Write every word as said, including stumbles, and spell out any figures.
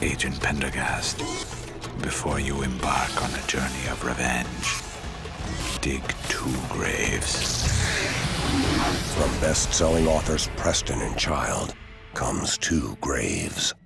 Agent Pendergast. Before you embark on a journey of revenge, dig two graves. From best-selling authors Preston and Child comes Two Graves.